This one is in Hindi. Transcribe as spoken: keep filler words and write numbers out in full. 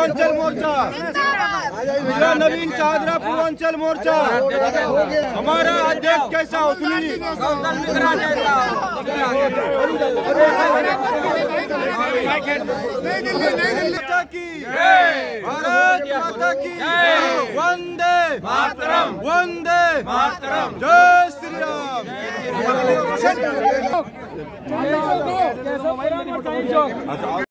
पूर्वांचल मोर्चा, जिला नवीन शाहदरा पूर्वांचल मोर्चा। हमारा अध्यक्ष कैसा उसली की भारत माता की वंदे मातरम, वंदे मातरम, जय श्री राम।